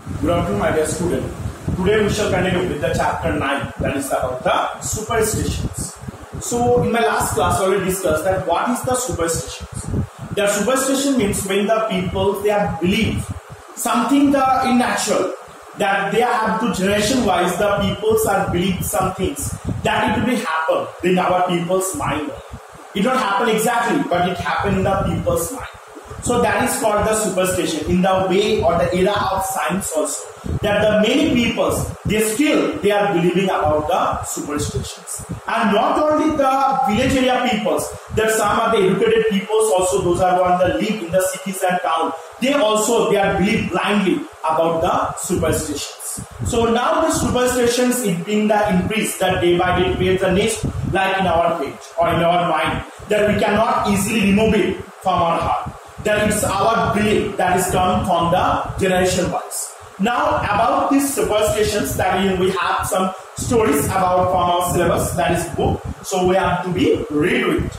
Good afternoon, my dear student. Today we shall continue with the chapter 9, that is about the superstitions. So in my last class I already discussed that what is the superstitions. The superstition means when the people they have believed something the unnatural, that they have to generation wise the peoples are believed some things that it will happen in our people's mind. It don't happen exactly, but it happened in the people's mind. So that is called the superstition in the way or the era of science also, that the many peoples they are believing about the superstitions. And not only the village area peoples, that some of the educated peoples also, those are one that live in the cities and town, they are believe blindly about the superstitions. So now the superstitions is being the increase that day by day creates a nest like in our page or in our mind, that we cannot easily remove it from our heart. That it's our belief that is come from the generation wise. Now about these superstitions, that we have some stories about from our syllabus, that is book, so we have to be read it.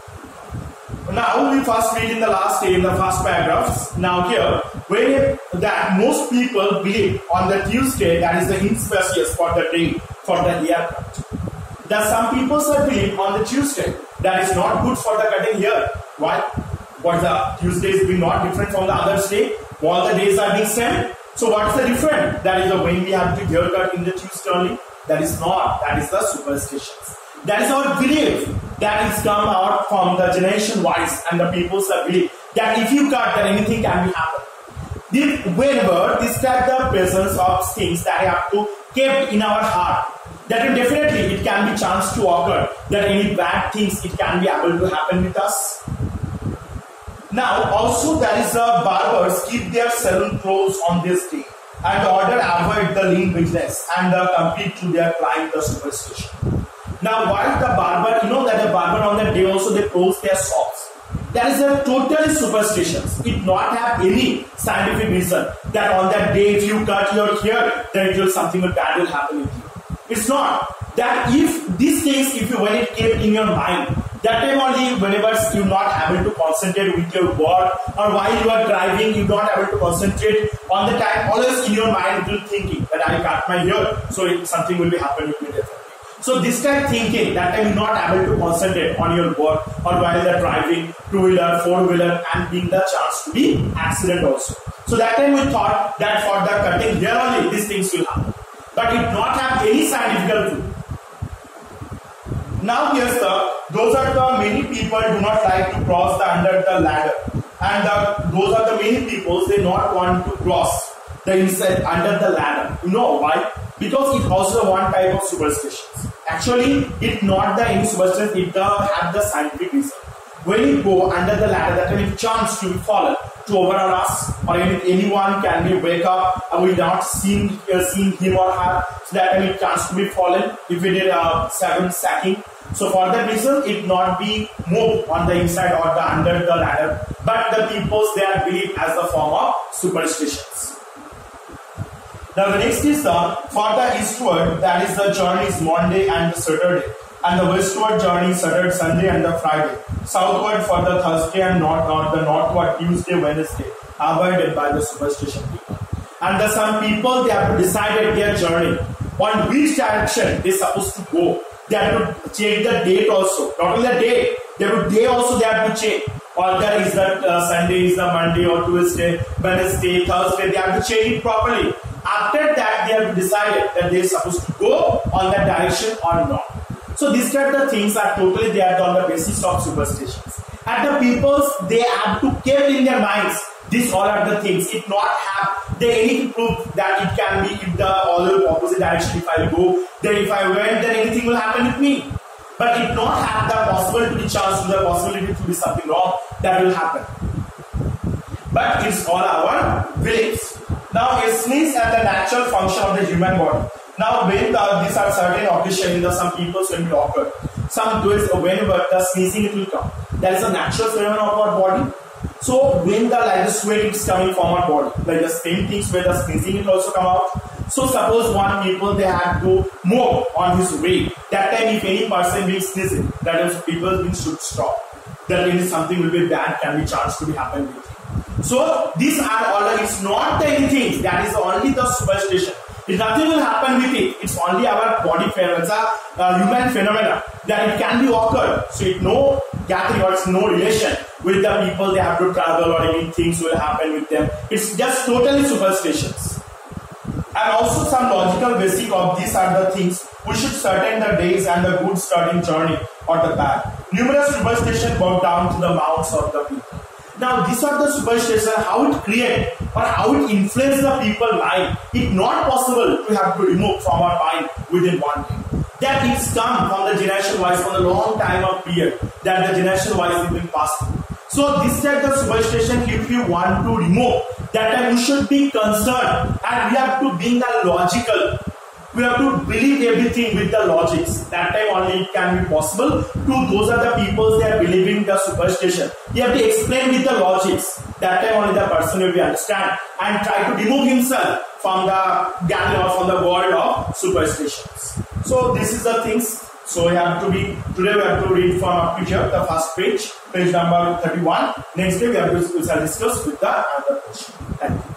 Now we first read in the last day in the first paragraphs. Now here where that most people believe on the Tuesday that is the inauspicious for the day for the haircut. That some people say believe on the Tuesday that is not good for the cutting hair. Why? But the Tuesday is being not different from the other day. All the days are being same. So what's the difference? That is the when we have to haircut in the Tuesday only. That is not. That is the superstitions. That is our belief. That is come out from the generation wise, and the people's belief that if you cut, then anything can be happen. Whenever describe the presence of things that have to kept in our heart, that definitely it can be chance to occur. That any bad things it can be able to happen with us. Now also there is the barbers keep their salon closed on this day and order avoid the lean business and complete to their client the superstition. Now while the barber, that the barber on that day also they close their shops. That is a totally superstitions. It not have any scientific reason that on that day if you cut your hair then something bad will happen with you. It's not. That if these things when it came in your mind, that time only whenever you're not able to concentrate with your work or while you are driving you're not able to concentrate on the time, always in your mind you will thinking that I cut my hair so something will be happening with it. So this time thinking that time you're not able to concentrate on your work or while you're driving two-wheeler, four-wheeler and being the chance to be accident also. So that time we thought that for the cutting hair only these things will happen. But it not have any scientific proof. Now here's those are the many people do not like to cross the under the ladder, and those are the many people they not want to cross the inside under the ladder. You know why? Because it also one type of superstitions. Actually, it not the any superstition. It have the scientific reason. When you go under the ladder, that can be chance to fall to over on us, or anyone can be wake up and we not seen him or her, so that can be chance to be fallen if we did 7 sacking. So for that reason, it not be moved on the inside or the under the ladder, but the peoples they are believed as the form of superstitions. Now the next is for the eastward, that is the journey is Monday and Saturday, and the westward journey Saturday, Sunday and the Friday. Southward for the Thursday and the northward Tuesday, Wednesday, avoided by the superstition people. And some people they have to decide their journey on which direction they supposed to go. They have to change the date also. Not only the date, they have to change. Or there is that Sunday is the Monday or Tuesday, Wednesday, Thursday. They have to change it properly. After that, they have decided that they are supposed to go on that direction or not. So these kind of things are totally they are on the basis of superstitions. And the peoples they have to keep in their minds. These all are the things. It not have any proof that it can be in the opposite direction. If I go, then if I went, then anything will happen with me. But it not have the possibility chance, the possibility to be something wrong that will happen. But it's all our beliefs. Now, a sneeze and the natural function of the human body. Now, when these are certain occasions, some people will be occur. Some days, whenever the sneezing it will come. There is a natural phenomenon of our body. So when the sweat is coming from our body, like the same things where the sneezing it also come out. So suppose one people they have to move on his way. That time if any person being sneezing, that is people should stop. That means something will be bad can be chance to be happen with him. So these are all, it's not anything, that is only the superstition. If nothing will happen with it, it's only our body phenomenon, it's a human phenomena that it can be occurred. So it no gathering or it's no relation with the people they have to travel or any things will happen with them. It's just totally superstitions. And also some logical basic of these are the things. We should certain the days and the good starting journey or the bad. Numerous superstitions brought down to the mouths of the people. Now these are the superstitions, how it create or how it influence the people mind. It's not possible to have to remove from our mind within one day. That it's come from the generation wise, from a long time of period that the generation wise has been passed through. So this type of superstition, if you want to remove, that time we should be concerned and we have to be logical. We have to believe everything with the logics. That time only it can be possible. To those are the people they are believing the superstition. You have to explain with the logics. That time only the person will be understand and try to remove himself from the gathering or from the world of superstitions. So this is the things. So we have to be, today we have to read from up to here, the first page, page number 31. Next day we have to discuss with the other question. Thank you.